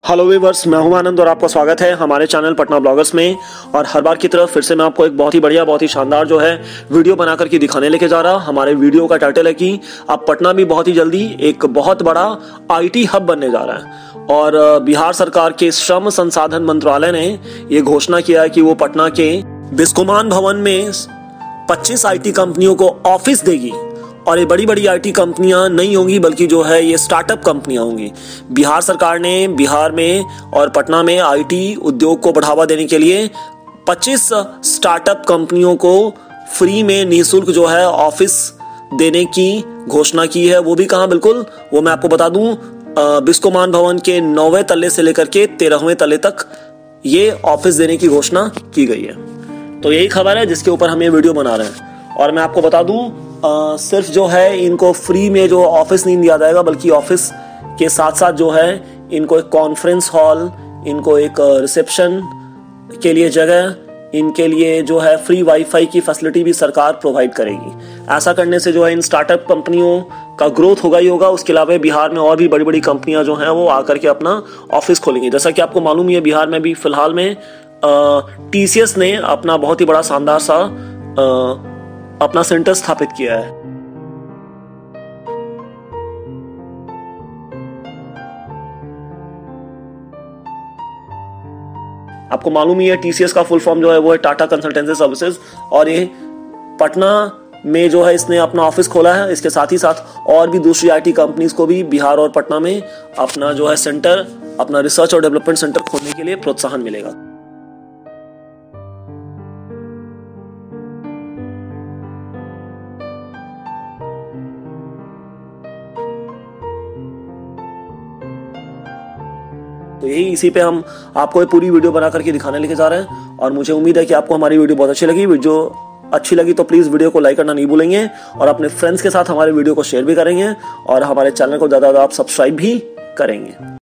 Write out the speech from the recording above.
Hello viewers, मैं हूं आनंद और आपका स्वागत है हमारे चैनल पटना ब्लॉगर्स में। और हर बार की तरह फिर से मैं आपको एक बहुत ही बढ़िया, बहुत ही शानदार जो है वीडियो बना करके दिखाने लेके जा रहा। हमारे वीडियो का टाइटल है कि अब पटना भी बहुत ही जल्दी एक बहुत बड़ा आईटी हब बनने जा रहा है। और बिहार सरकार के श्रम संसाधन मंत्रालय ने ये घोषणा किया है कि वो पटना के बिस्कोमान भवन में 25 आईटी कंपनियों को ऑफिस देगी। और ये बड़ी बड़ी आईटी कंपनियां नहीं होंगी, बल्कि जो है ये स्टार्टअप कंपनियां होंगी। बिहार सरकार ने बिहार में और पटना में आईटी उद्योग को बढ़ावा देने के लिए 25 स्टार्टअप कंपनियों को फ्री में निःशुल्क जो है ऑफिस देने की घोषणा की है। वो भी कहां, बिल्कुल वो मैं आपको बता दूं, बिस्कोमान भवन के 9वें तल्ले से लेकर के 13वें तल्ले तक ये ऑफिस देने की घोषणा की गई है। तो यही खबर है जिसके ऊपर हम ये वीडियो बना रहे हैं। और मैं आपको बता दूं, सिर्फ जो है इनको फ्री में जो ऑफिस नहीं दिया जाएगा, बल्कि ऑफिस के साथ साथ जो है इनको एक कॉन्फ्रेंस हॉल, इनको एक रिसेप्शन के लिए जगह, इनके लिए जो है फ्री वाईफाई की फैसिलिटी भी सरकार प्रोवाइड करेगी। ऐसा करने से जो है इन स्टार्टअप कंपनियों का ग्रोथ होगा ही होगा। उसके अलावा बिहार में और भी बड़ी बड़ी कंपनियां जो हैं वो आकर के अपना ऑफिस खोलेंगी। जैसा कि आपको मालूम ही है, बिहार में भी फिलहाल में टीसीएस ने अपना बहुत ही बड़ा शानदार सा अपना सेंटर स्थापित किया है। आपको मालूम ही है, टीसीएस का फुल फॉर्म जो है वो है टाटा कंसल्टेंसी सर्विसेज। और ये पटना में जो है इसने अपना ऑफिस खोला है। इसके साथ ही साथ और भी दूसरी आईटी कंपनीज को भी बिहार और पटना में अपना जो है सेंटर, अपना रिसर्च और डेवलपमेंट सेंटर खोलने के लिए प्रोत्साहन मिलेगा। तो यही इसी पे हम आपको पूरी वीडियो बना करके दिखाने लेके जा रहे हैं। और मुझे उम्मीद है कि आपको हमारी वीडियो बहुत अच्छी लगी। वीडियो अच्छी लगी तो प्लीज वीडियो को लाइक करना नहीं भूलेंगे और अपने फ्रेंड्स के साथ हमारे वीडियो को शेयर भी करेंगे और हमारे चैनल को ज्यादा आप सब्सक्राइब भी करेंगे।